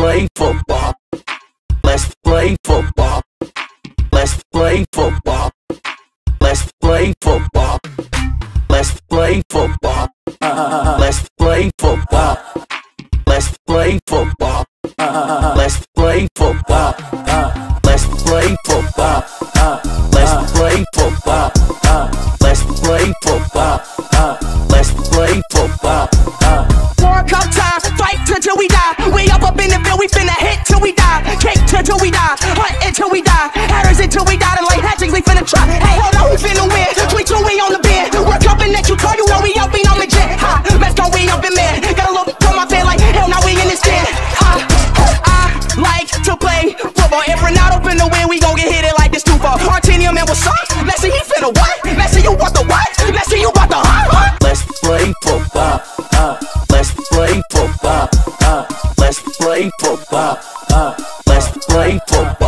play football. Let's play football. Let's play football. Let's play football. Let's play football. Let's play football. Let's play football. Let's play football. Let's play football. Let's play football. Let's play football. Let's play football. World Cup time, fight till we die. We up in the field, we finna hit till we die. Kick till we die, hunt until we die. Hatters until we die, and like hatchings we finna try. Hey, hold on, we finna win. 22 we on the bed. World Cup and that you call, you know we up, we on the jet. Ha, let's go, we up in man. Got a little bit on my bed like hell, now we in this den. I like to play football. If Ronaldo finna win, we gon' get hit it like this too far. Artinium and what's up? Let's see he finna what? Let's see you want the what? Let's see you want the huh? Let's play football. Let's play football. Let's play football. Let's play football.